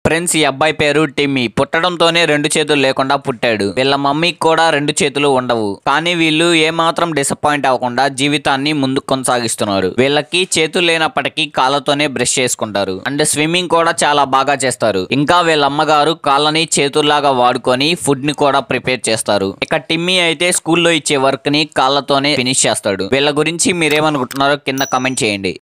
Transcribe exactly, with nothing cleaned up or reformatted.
Friends, ఈ అబ్బాయి పేరు టిమ్మీ. పుట్టడంతోనే రెండు చేతులు లేకుండా పుట్టాడు. వీళ్ళ మమ్మీకి కూడా రెండు చేతులు ఉండవు. కానీ వీళ్ళు ఏమాత్రం డిసప్పాయింట్ అవ్వకుండా జీవితాన్ని ముందుకు కొనసాగిస్తున్నారు. వీళ్ళకి చేతులు లేనప్పటికీ కాళ్ళతోనే బ్రష్ చేసుకుంటారు. అండ్ స్విమ్మింగ్ కూడా చాలా బాగా చేస్తారు. ఇంకా వీళ్ళ అమ్మగారు కాళ్ళని చేతుల్లాగా వాడుకొని ఫుడ్ ని కూడా ప్రిపేర్ చేస్తారు. ఇక టిమ్మీ అయితే స్కూల్లో ఇచ్చే వర్క్ ని కాళ్ళతోనే ఫినిష్ చేస్తాడు. వీళ్ళ గురించి మీరేమనుకుంటున్నారో కింద కమెంట్ చేయండి.